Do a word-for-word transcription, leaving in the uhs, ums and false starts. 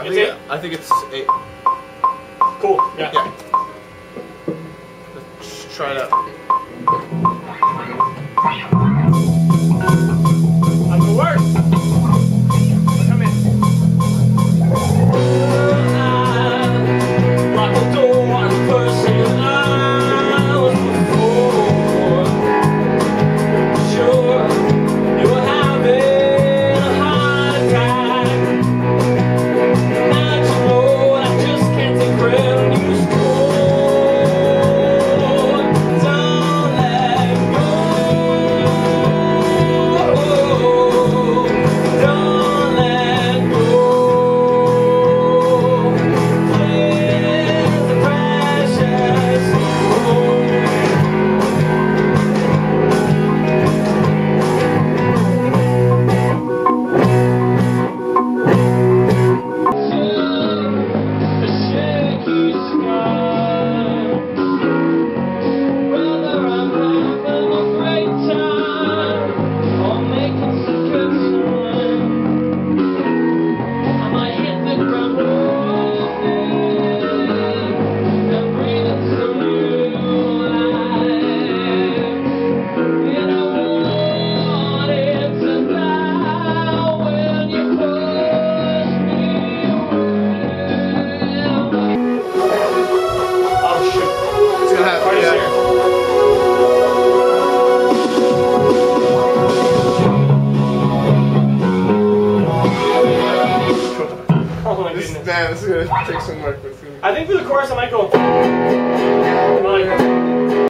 I It's think eight? I think it's eight. Cool. Yeah. Yeah. Let's try it out. How does it work? Come in. Lock the door on the person I was before. Sure, you were having a heart attack. Now that you know I just can't take credit when you score. Don't let go. Don't let go. Cleanse the precious soul. The shaky sky. Whether I'm having a great time or making some good time, I might hit the ground rolling and breathing some new life. And I wanted to die when you pushed me away. Oh shoot. It's gonna happen. Party's Yeah. here. Oh my This, goodness. man, this is gonna take some work. But it's gonna be I think for the chorus I might go.